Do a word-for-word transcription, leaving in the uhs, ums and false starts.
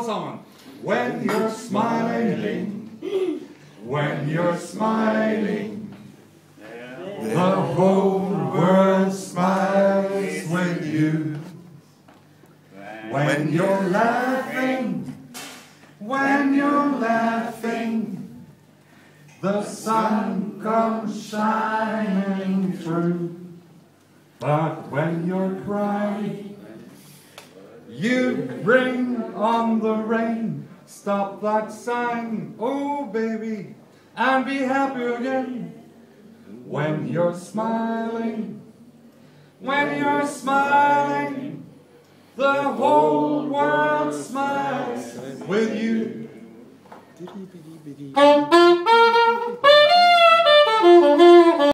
sammen. When you're smiling, when you're smiling, the whole world smiles with you. When you're laughing, when you're laughing, the sun comes shining through. But when you're crying, you bring on the rain. Stop that sighing, oh baby, and be happy again. When you're smiling, when you're smiling, the whole world smiles with you.